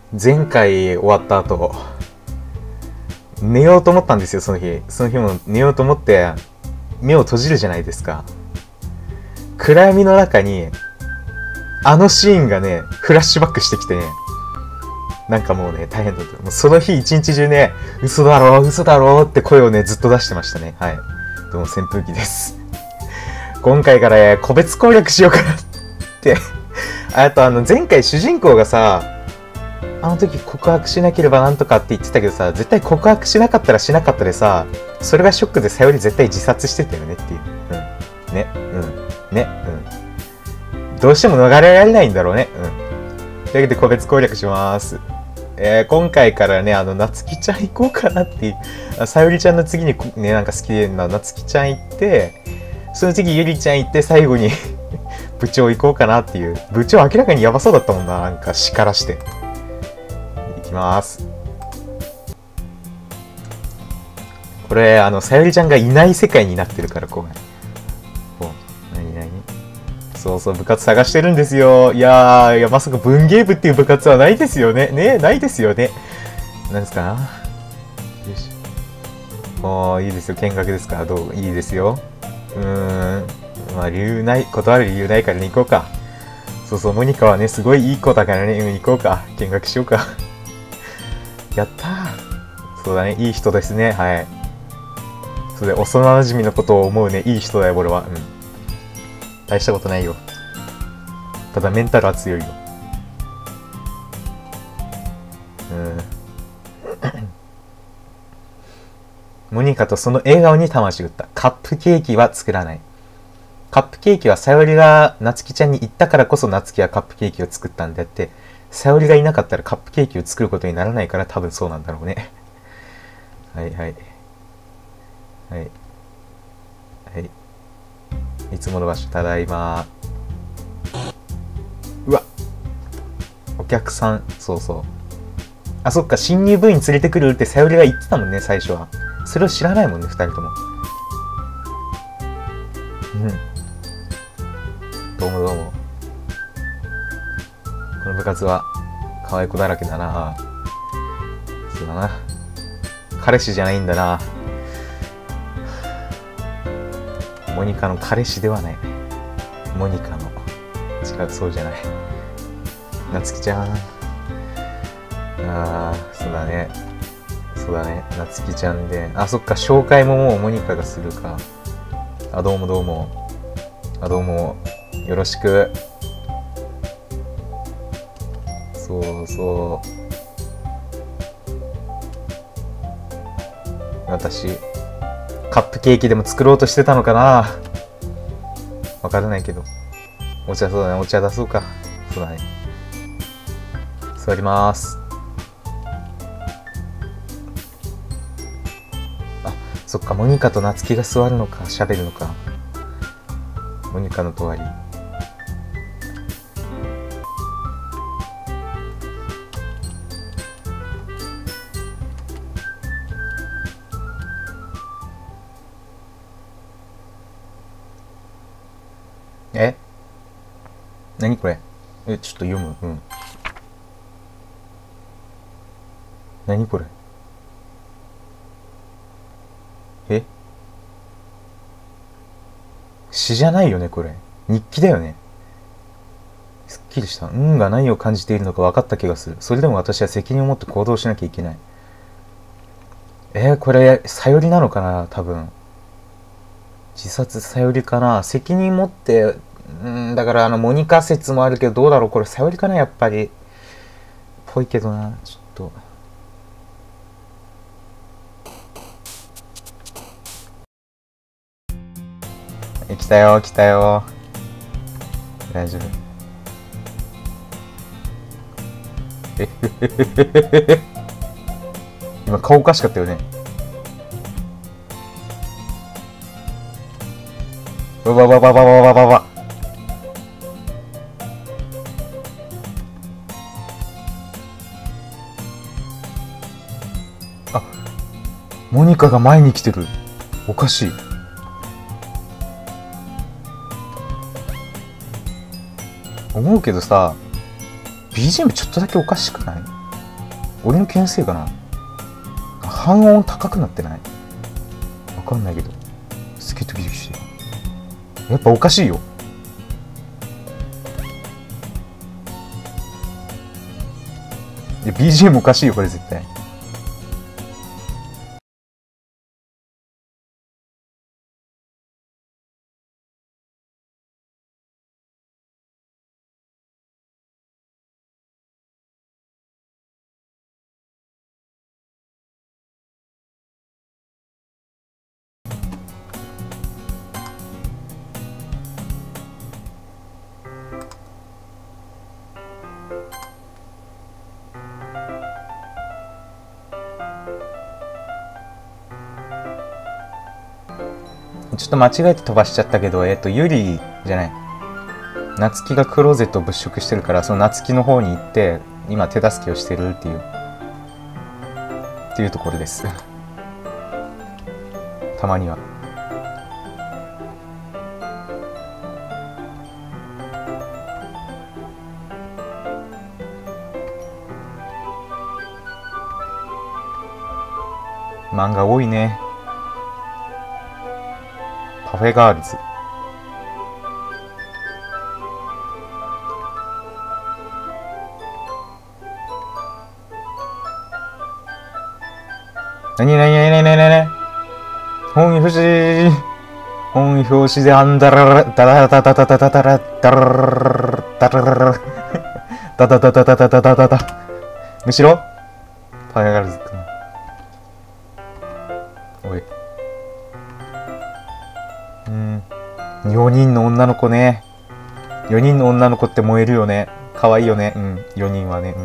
前回終わった後、寝ようと思ったんですよ、その日。その日も寝ようと思って、目を閉じるじゃないですか。暗闇の中に、あのシーンがね、フラッシュバックしてきてね、なんかもうね、大変だった。もうその日一日中ね、嘘だろ、嘘だろって声をね、ずっと出してましたね。はい。どうも、扇風機です。今回から、個別攻略しようかなって。あと前回主人公がさ、あの時告白しなければなんとかって言ってたけどさ、絶対告白しなかったらしなかったでさ、それがショックでさより絶対自殺してたよねっていう。うん。ね。うん。ね。うん。どうしても逃れられないんだろうね。うん。というわけで個別攻略します。今回からね、なつきちゃん行こうかなっていう。さよりちゃんの次にね、なんか好きななつきちゃん行って、その次ゆりちゃん行って最後に部長行こうかなっていう。部長明らかにヤバそうだったもんな。なんか叱らして。いきます。これ、さよりちゃんがいない世界になってるから、こう。何そうそう、部活探してるんですよ。いやまさか文芸部っていう部活はないですよね。ね、ないですよね。何ですかな。よし。いいですよ。見学ですか。どういいですよ。まあ、理由ない、断る理由ないからね、行こうか。そうそう、モニカはね、すごいいい子だからね、行こうか。見学しようか。やったー。そうだね、いい人ですね。はい。そうで、幼馴染のことを思うね、いい人だよ、俺は。うん。大したことないよ。ただ、メンタルは強いよ。モニカとその笑顔に魂打った。カップケーキは作らない。カップケーキはさよりがなつきちゃんに言ったからこそなつきはカップケーキを作ったんであって、さよりがいなかったらカップケーキを作ることにならないから多分そうなんだろうね。はいはい。はい。はい。いつもの場所、ただいま。うわ。お客さん、そうそう。あ、そっか、新入部員連れてくるってさよりが言ってたもんね、最初は。それを知らないもんね、二人とも。うん。どうもどうも。この部活は可愛い子だらけだな。そうだな。彼氏じゃないんだな。モニカの彼氏ではない。モニカの。違う、そうじゃない。なつきちゃん。そうだね。そうだね。なつきちゃんで。あ、そっか、紹介ももうモニカがするか。あ、どうもどうも。あ、どうも。よろしく。そうそう。私、カップケーキでも作ろうとしてたのかな。わからないけど。お茶、そうだね。お茶出そうか。そうだね。座ります。あ、そっか。モニカとナツキが座るのか。喋るのか。モニカの隣。え？何これ？ちょっと読む。うん。何これ？詩じゃないよね、これ。日記だよね。すっきりした。運が何を感じているのか分かった気がする。それでも私は責任を持って行動しなきゃいけない。これ、さよりなのかな、多分。自殺さよりかな。責任持って、だからモニカ説もあるけど、どうだろう、これさよりかな、やっぱり。ぽいけどな、ちょっと。来たよ、来たよ。大丈夫。今顔おかしかったよね。わわわわわわわわわ。あ、モニカが前に来てる。おかしい。思うけどさ、BGM ちょっとだけおかしくない？ 俺の気のせいかな。半音高くなってない？わかんないけど。すげえドキドキしてる。やっぱおかしいよ。いや、BGM おかしいよ、これ絶対。ちょっと間違えて飛ばしちゃったけど、ゆりじゃない。夏希がクローゼットを物色してるから、その夏希の方に行って、今手助けをしてるっていうところです。たまには。漫画多いね。パフェガールズ。なに本表紙。本表紙であんだららだらだだだだだだらだらだららだだだだだだだだだだ。むしろパフェガールズかな。おい。4人の女の子ね。4人の女の子って燃えるよね。可愛いよね。4人はね。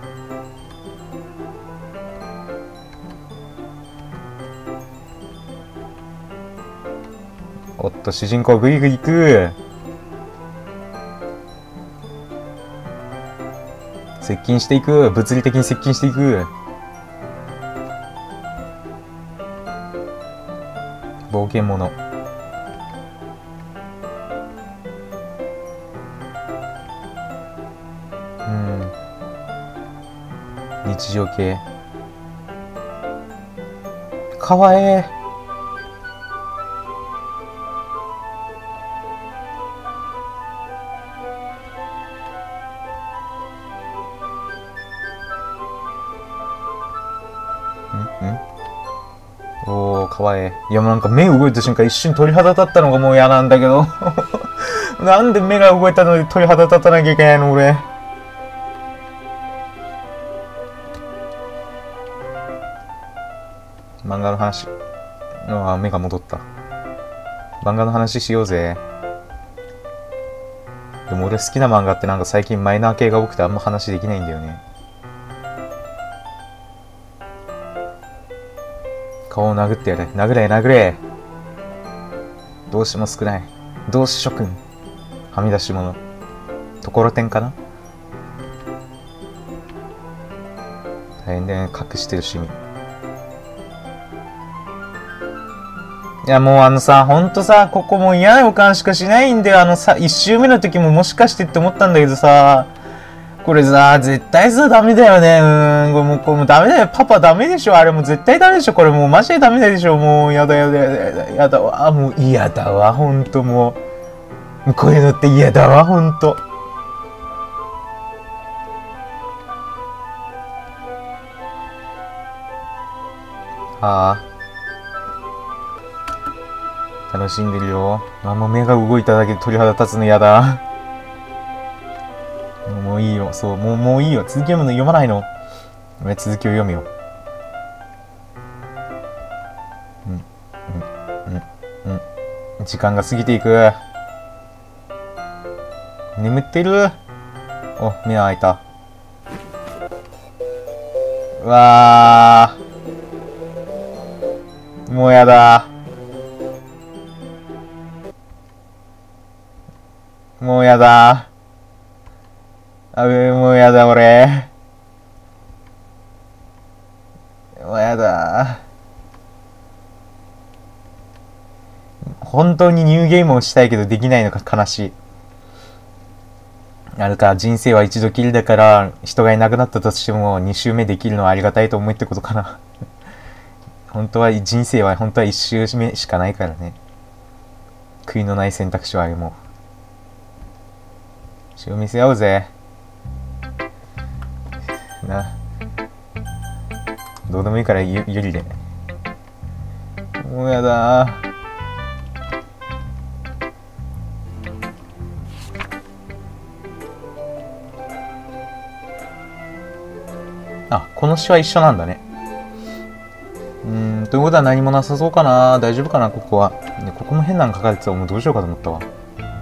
おっと、主人公グイグイ行く。接近していく。物理的に接近していく。冒険者。日常系。かわえー。おー、かわいい。いや、もうなんか目動いた瞬間一瞬鳥肌立ったのがもう嫌なんだけど。なんで目が動いたのに鳥肌立たなきゃいけないの俺。漫画の話。ああ、目が戻った。漫画の話しようぜ。でも俺好きな漫画ってなんか最近マイナー系が多くてあんま話できないんだよね。顔を殴ってやれ。殴れ殴れ。動詞も少ない。動詞諸君。はみ出し物。ところてんかな。大変だよね。隠してる趣味。いやもうほんとさ、ここもう嫌な予感しかしないんだよ。1周目の時ももしかしてって思ったんだけどさ、これさ、絶対さ、ダメだよね。これもうダメだよ。パパダメでしょ。あれもう絶対ダメでしょ。これもうマジでダメでしょ。もうやだやだやだやだわ。もう嫌だわ。ほんともう。こういうのって嫌だわ。ほんと。はあ。楽しんでるよ。もう目が動いただけで鳥肌立つの嫌だ。もういいよ。そう、もういいよ。続き読むの読まないの。俺続きを読むよ。時間が過ぎていく。眠ってる。お、目開いた。うわー。もうやだ。もうやだ。もうやだ俺。もうやだ。本当にニューゲームをしたいけどできないのが悲しい。 あれか、人生は一度きりだから、人がいなくなったとしても、2周目できるのはありがたいと思いってことかな。本当は、人生は本当は1周目しかないからね。悔いのない選択肢はあれも。血を見せ合おうぜ。な。どうでもいいからゆりで。もうやだー。あ、この詩は一緒なんだね。ということは何もなさそうかな。大丈夫かな、ここは。ね、ここも変なの書かれてたらもうどうしようかと思ったわ。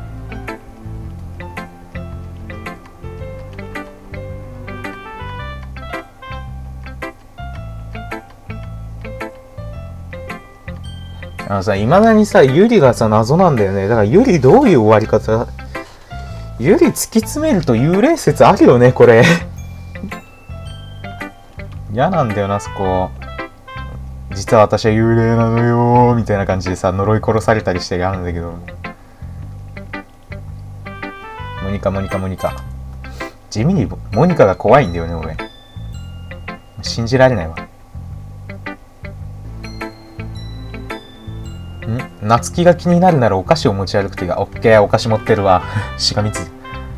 いまだにさ、ユリがさ、謎なんだよね。だからユリどういう終わり方？ユリ突き詰めると幽霊説あるよね、これ。嫌なんだよな、そこ。実は私は幽霊なのよーみたいな感じでさ、呪い殺されたりして嫌なんだけど。モニカ。地味にモニカが怖いんだよね、俺。信じられないわ。夏希が気になるならお菓子を持ち歩くてが。オッケー、お菓子持ってるわ。しがみつ。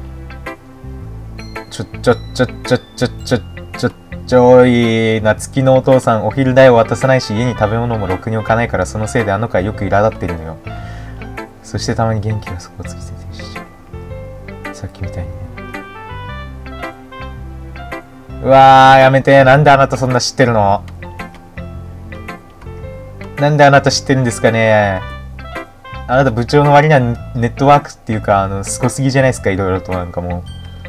ちょい、夏希のお父さん、お昼代を渡さないし、家に食べ物もろくに置かないから、そのせいであの子はよく苛立ってるのよ。そしてたまに元気が底をつきててし。さっきみたいにね。うわー、やめて。なんであなたそんな知ってるの？なんであなた知ってるんですかね。あなた部長の割にはネットワークっていうか、すごすぎじゃないですか、いろいろとなんかもう。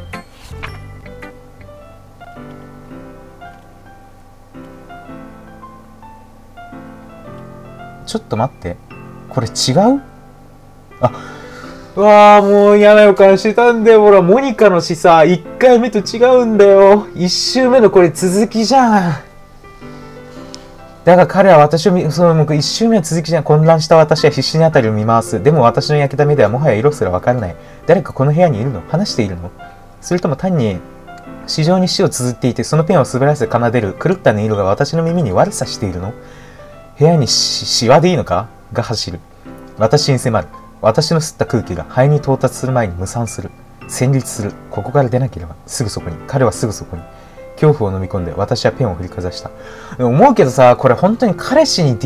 ちょっと待って。これ違う？うわー、もう嫌な予感したんだよ。ほら、モニカの詩さ、1回目と違うんだよ。1周目のこれ続きじゃん。だが彼は私を1周目は続きじゃん。混乱した私は必死に辺りを見回す。でも私の焼けた目ではもはや色すらわからない。誰かこの部屋にいるの？話しているの？それとも単に詩上に詩を綴っていて、そのペンを滑らせ奏でる狂った音色が私の耳に悪さしているの？部屋にシワでいいのかが走る。私に迫る。私の吸った空気が肺に到達する前に無産する。戦慄する。ここから出なければ。すぐそこに。彼はすぐそこに。恐怖を飲み込んで私はペンを振りかざした。思うけどさ、これ本当に彼氏に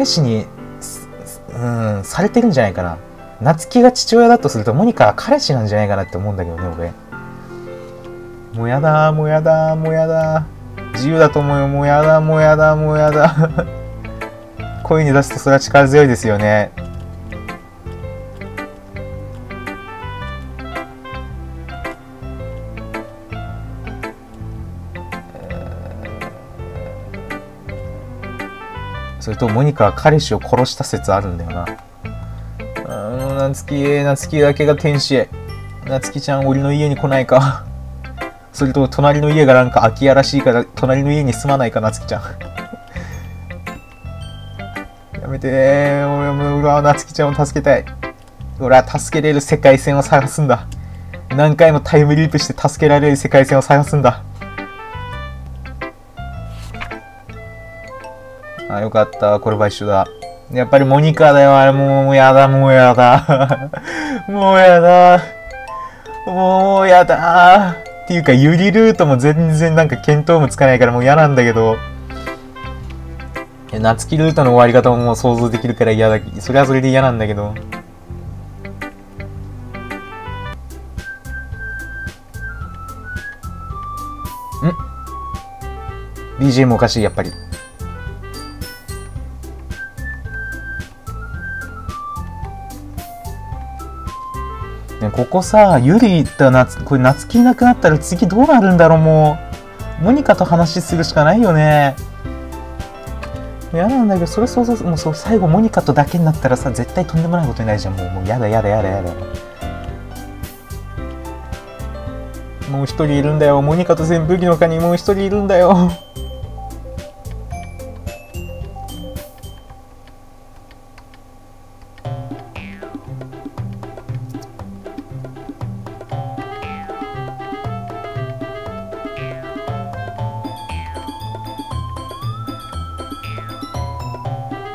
されてるんじゃないかな。夏希が父親だとするとモニカは彼氏なんじゃないかなって思うんだけどね、俺。もうやだ。自由だと思うよ。もうやだ。声に出すとそれは力強いですよね。それとモニカは彼氏を殺した説あるんだよな。夏希だけが天使。夏希ちゃん、俺の家に来ないか。それと隣の家がなんか空き家らしいから隣の家に住まないか、夏希ちゃん。やめてー。俺は夏希ちゃんを助けたい。俺は助けれる世界線を探すんだ。何回もタイムリープして助けられる世界線を探すんだ。よかった。これは一緒だ。やっぱりモニカだよ。あれもうやだ。もうやだ。っていうか、ユリルートも全然なんか見当もつかないからもう嫌なんだけど。夏希ルートの終わり方ももう想像できるから嫌だ。それはそれで嫌なんだけど。BGM おかしい、やっぱり。ここさ、ユリとこれ夏希いなくなったら次どうなるんだろう。もうモニカと話するしかないよね。嫌なんだけど、それ想像もう最後モニカとだけになったらさ、絶対とんでもないことになるじゃん。もうやだ。もう一人いるんだよ。モニカと扇風機の他にもう一人いるんだよ。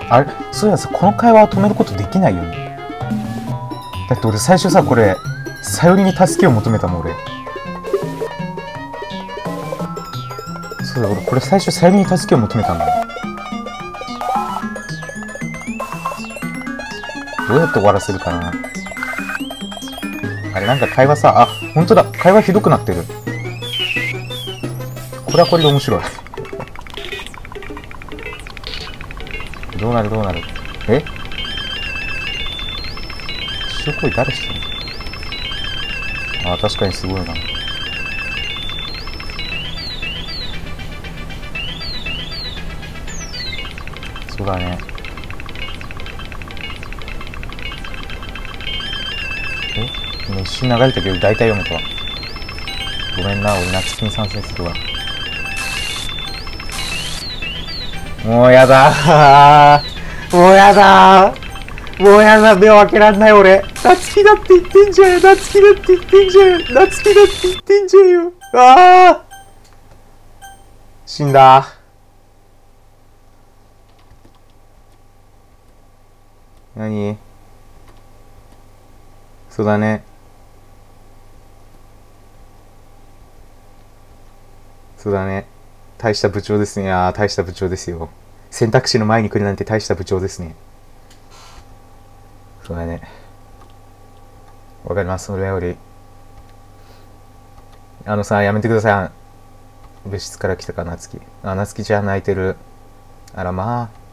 あれ、そういやさ、この会話を止めることできないよね。だって俺最初さ、これ、さよりに助けを求めたもん、俺。そうだ、俺これ最初さよりに助けを求めたんだよ。どうやって終わらせるかな。あれ、なんか会話さ、あ、ほんとだ、会話ひどくなってる。これはこれで面白い。どうなるどうなる。え、塩恋誰してるの。あ、確かにすごいな。そうだね。今一瞬流れたけど大体読めたわ。ごめんな、俺夏希に参戦するわ。もうやだー、もうやだー、もうやだ、目を開けらんない俺。夏希だって言ってんじゃん、夏希だって言ってんじゃん、夏希だって言ってんじゃんよ。あー、死んだ。何。そうだね。そうだね。大した部長ですね。ああ、大した部長ですよ。選択肢の前に来るなんて大した部長ですね。そうだね。わかります、それより。あのさ、やめてください。部室から来たか、夏希。あ、夏希ちゃん泣いてる。あらまあ。